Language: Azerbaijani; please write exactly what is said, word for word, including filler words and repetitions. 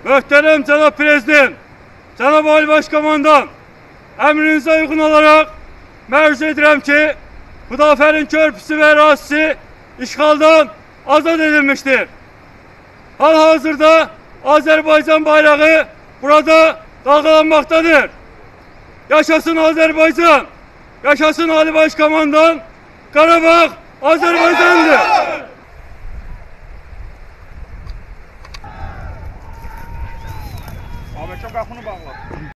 Möhtərəm cənab prezident, cənab Ali Başkomandan, əmrinizə uyğun olaraq məruz edirəm ki, Xudafərin körpüsü və ərazisi işğaldan azad edilmiştir. Hal-hazırda Azərbaycan bayrağı burada dalgalanmaktadır. Yaşasın Azərbaycan, yaşasın Ali Başkomandan, Qarabağ Azərbaycandır. Ahmet çok aklını bağla.